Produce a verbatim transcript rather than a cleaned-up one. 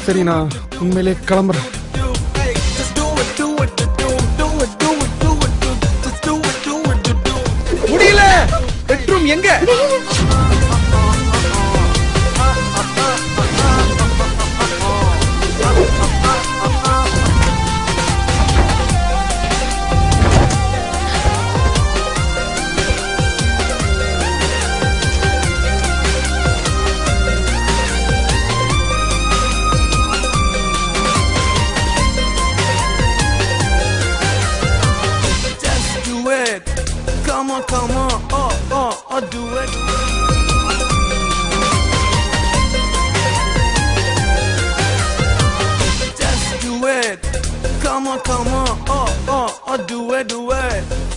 சரி நான் உண்மையிலே கிளம்புறேன். முடியல. பெட்ரூம் எங்க? Come on, come on, oh, oh, oh, do it. Just do it. Come on, come on, oh, oh, oh, do it, do it.